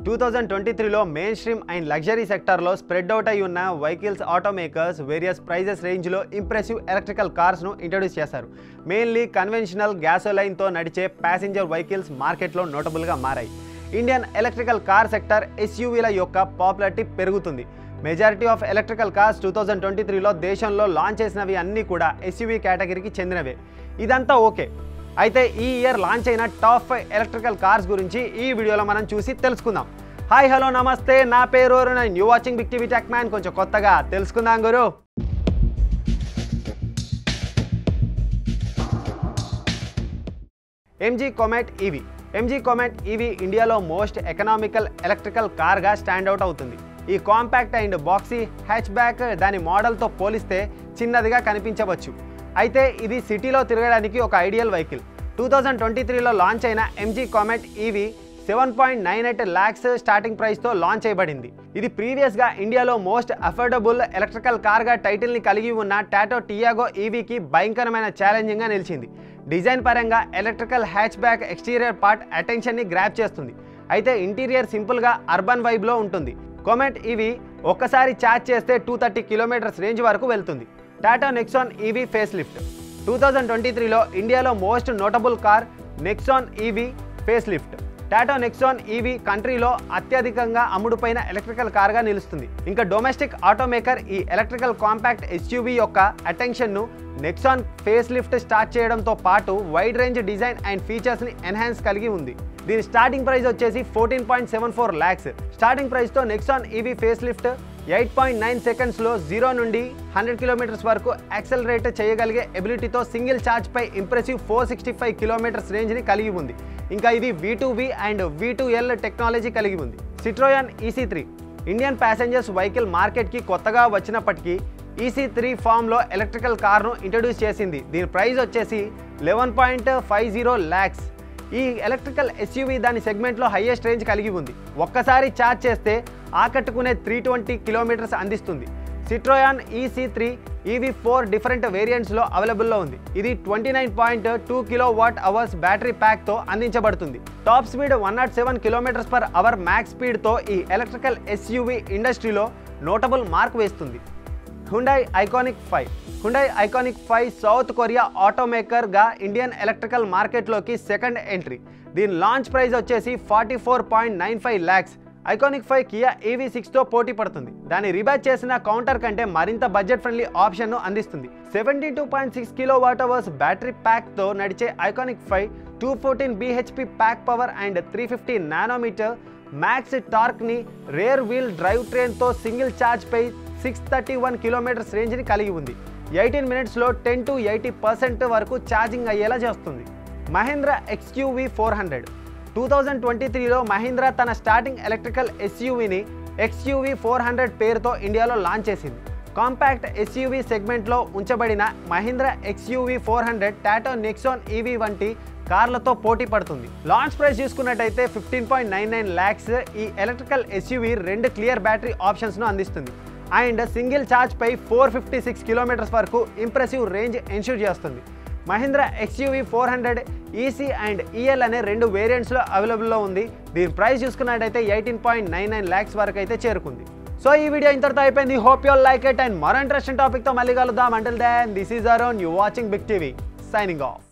2023లో main stream and luxury సెక్టార్లో spread out అయి ఉన్న వెహికల్స్ ఆటోమేకర్స్ వేరియస్ ప్రైజెస్ రేంజ్లో ఇంప్రెసివ్ ఎలక్ట్రికల్ కార్స్ను ఇంట్రడ్యూస్ చేశారు. మెయిన్లీ కన్వెన్షనల్ గ్యాసోలైన్తో నడిచే ప్యాసింజర్ వెహికల్స్ మార్కెట్లో నోటబుల్గా మారాయి. ఇండియన్ ఎలక్ట్రికల్ కార్ సెక్టర్ ఎస్యూవీల యొక్క పాపులారిటీ పెరుగుతుంది. మెజారిటీ ఆఫ్ ఎలక్ట్రికల్ కార్స్ 2023లో దేశంలో లాంచ్ చేసినవి అన్నీ కూడా ఎస్యూవీ కేటగిరీకి చెందినవే. ఇదంతా ఓకే. అయితే ఈ ఇయర్ లాంచ్ అయిన టాప్ 5 ఎలక్ట్రికల్ కార్స్ గురించి ఈ వీడియోలో మనం చూసి తెలుసుకుందాం. హాయ్ హలో నమస్తే, నా పేరు నేను you watching big TV tech man. కొంచెం కొత్తగా తెలుసుకుందాం గురు. MG Comet EV. MG Comet EV ఇండియాలో మోస్ట్ ఎకనామికల్ ఎలక్ట్రికల్ కార్గా స్టాండ్అవుట్ అవుతుంది. ఈ compact and boxy hatchback దాని మోడల్తో పోలిస్తే చిన్నదిగా కనిపించవచ్చు. అయితే ఇది సిటీలో తిరగడానికి ఒక ఐడియల్ వెహికల్. 2023లో లాంచ్ అయిన MG Comet EV 7.98 lakhs starting ప్రైస్తో లాంచ్ చేయబడింది. ఇది ప్రీవియస్గా ఇండియాలో మోస్ట్ అఫోర్డబుల్ ఎలక్ట్రికల్ కార్గా టైటిల్ని కలిగి ఉన్న టాటా టియాగో ఈవీకి భయంకరమైన ఛాలెంజింగ్గా నిలిచింది. డిజైన్ పరంగా electrical hatchback exterior part అటెన్షన్ని గ్రాప్ చేస్తుంది. అయితే ఇంటీరియర్ సింపుల్గా అర్బన్ వైబ్లో ఉంటుంది. కొమెట్ ఈవీ ఒక్కసారి ఛార్జ్ చేస్తే 230 kilometers రేంజ్ వరకు వెళ్తుంది. Tata Nexon EV facelift. 2023లో ఇండియాలో most notable car Nexon EV facelift. Tata Nexon EV కంట్రీలో అత్యధికంగా అమ్ముడుపోయిన ఎలక్ట్రికల్ కార్గా నిలుస్తుంది. ఇంకా డొమెస్టిక్ ఆటోమేకర్ ఈ ఎలక్ట్రికల్ కాంపాక్ట్ ఎస్యూవీ యొక్క అటెన్షన్ను నెక్సాన్ ఫేస్ లిఫ్ట్ స్టార్ట్ చేయడంతో పాటు వైడ్ రేంజ్ డిజైన్ అండ్ ఫీచర్స్ని ఎన్హాన్స్ కలిగి ఉంది. దీని స్టార్టింగ్ ప్రైస్ వచ్చేసి 14.74 lakhs. స్టార్టింగ్ ప్రైస్తో నెక్సాన్ ఈవీ ఫేస్ లిఫ్ట్ 8.9 secondsలో 0 నుండి 100 kilometers వరకు యాక్సెలరేట్ చేయగలిగే ఎబిలిటీతో సింగిల్ ఛార్జ్పై ఇంప్రెసివ్ 465 kilometers రేంజ్ని కలిగి ఉంది. ఇంకా ఇది V2V అండ్ V2L టెక్నాలజీ కలిగి ఉంది. Citroen EC3 Indian passengers vehicle మార్కెట్కి కొత్తగా వచ్చినప్పటికీ EC3 ఫామ్లో ఎలక్ట్రికల్ కార్ను ఇంట్రడ్యూస్ చేసింది. దీని ప్రైస్ వచ్చేసి 11.50 lakhs. ఈ ఎలక్ట్రికల్ ఎస్యూవీ దాని సెగ్మెంట్లో హైయెస్ట్ రేంజ్ కలిగి ఉంది. ఒక్కసారి ఛార్జ్ చేస్తే ఆకట్టుకునే 320 kilometers అందిస్తుంది. సిట్రోయాన్ EC3 ఈవీ 4 డిఫరెంట్ వేరియంట్స్లో అవైలబుల్లో ఉంది. ఇది 29.2 kWh బ్యాటరీ ప్యాక్తో అందించబడుతుంది. టాప్ స్పీడ్ 107 km/h మ్యాక్స్ స్పీడ్తో ఈ ఎలక్ట్రికల్ ఎస్యూవీ ఇండస్ట్రీలో నోటబుల్ మార్క్ వేస్తుంది. Hyundai Ioniq 5. Hyundai Ioniq 5 South Korea ఆటోమేకర్గా ఇండియన్ ఎలక్ట్రికల్ మార్కెట్లోకి సెకండ్ ఎంట్రీ. దీని లాంచ్ ప్రైస్ వచ్చేసి 44.95 lakhs. ఐకానిక్ 5 కియా EV6తో పోటీ పడుతుంది. దాన్ని రీబ్యాచ్ చేసిన కౌంటర్ కంటే మరింత బడ్జెట్ ఫ్రెండ్లీ ఆప్షన్ను అందిస్తుంది. 72.6 kWh బ్యాటరీ ప్యాక్తో నడిచే Ioniq 5 214 bhp pack power and 350 nanometer max టార్క్ని రేర్ వీల్ డ్రైవ్ ట్రైన్తో సింగిల్ ఛార్జ్పై 631 kilometers రేంజ్ని కలిగి ఉంది. 18 minutesలో 10 to 80% వరకు ఛార్జింగ్ అయ్యేలా చేస్తుంది. మహీంద్రా XUV 400. 2023లో మహీంద్రా తన స్టార్టింగ్ ఎలక్ట్రికల్ ఎస్యూవీని XUV 400 పేరుతో ఇండియాలో లాంచ్ చేసింది. కాంపాక్ట్ ఎస్యూవీ సెగ్మెంట్లో ఉంచబడిన Mahindra XUV 400 Tata Nexon EV వంటి కార్లతో పోటీ పడుతుంది. లాంచ్ ప్రైస్ చూసుకున్నట్టయితే 15.99 lakhs. ఈ ఎలక్ట్రికల్ ఎస్యూవీ 2 క్లియర్ బ్యాటరీ ఆప్షన్స్ను అందిస్తుంది అండ్ సింగిల్ ఛార్జ్పై 456 kilometers వరకు ఇంప్రెసివ్ రేంజ్ ఎన్ష్యూర్ చేస్తుంది. మహీంద్రా XUV 400 EC అండ్ EL అనే 2 వేరియంట్స్లో అవైలబుల్లో ఉంది. దీని ప్రైస్ చూసుకున్నట్టయితే 18.99 lakhs వరకు అయితే చేరుకుంది. సో ఈ వీడియో ఇంతటితో అయిపోయింది. Hope you like it and మరో ఇంట్రెస్టింగ్ టాపిక్తో మళ్ళీ కలుద్దాం. Until then this is Arun, you watching big TV, signing of.